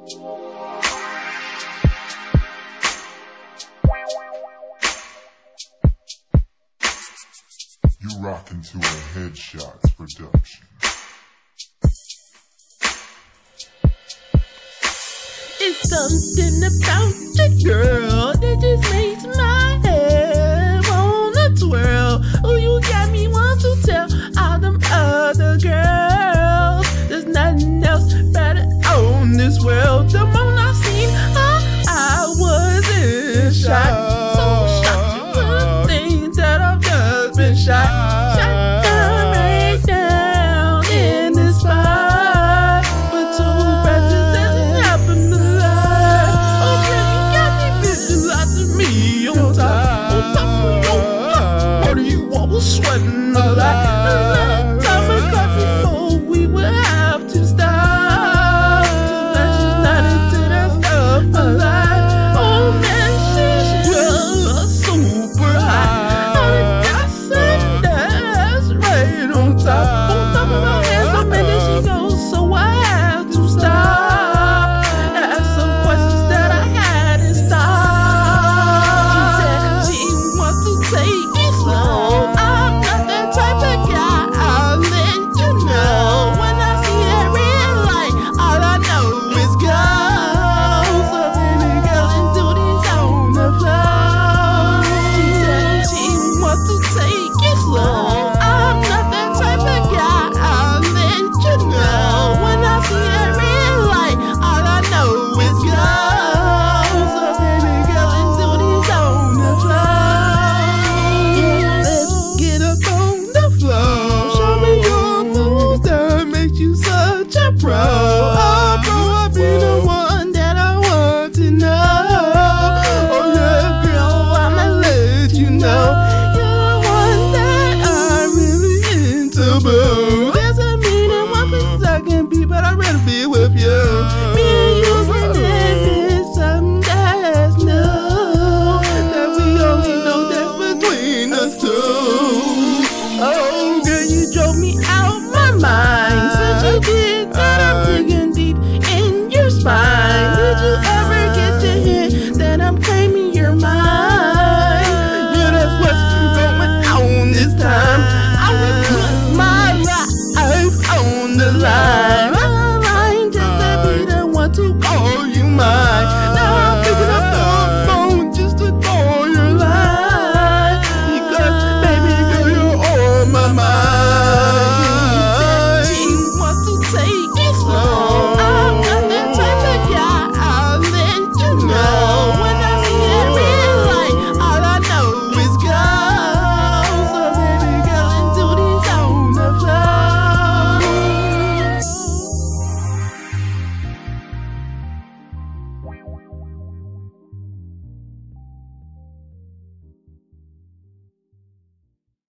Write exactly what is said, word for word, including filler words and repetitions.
You rockin' to a Headshots production. It's something about you, girl, that just makes my head wanna twirl. Oh, you got me want to tell all them other girls there's nothing else better on this world. The moment I seen her, I was in shock. So shocked to the things that I've just been shot. Shot down right down in this spot. But two breaths doesn't happen to lie. Oh, girl, you got me visualizing me on top. On top of your block. What do you want? Was sweating a lot. A lot of time had passed before we would have to stop. Tonight she's not into that stuff a lot. Oh man, she's just super hot. All the gossip that's right on top. On top of my head, so many she goes, so I had to stop. Ask some questions that I had in stock. She said she wants to take it slow. I'm not that type of guy, I'll let you know. When I see that red light, all I know is go. So baby girl, and do these on the floor. She said she wants to take it slow. I'm not that type of guy, I'll let you know. When I see that red light, all I know is go. So baby girl, and do these on the floor. Let's get up on the floor. Show me your moves that makes you such a pro. Oh, bro, I be the one that I want to know. Oh, yeah, girl, I'ma let you know. You're the one that I'm really into, boo. There's a million one places I can be, but I'd rather be with you. Me and you pretending something that's new, that we only know that's between us two. Oh, girl, you drove me out my mind. Since you did that, I'm digging deep in your spine. Did you ever get to hear that I'm claiming your mind? Yeah, that's what's going on this time. I would put my life on the line. My line just to be the one to call you mine.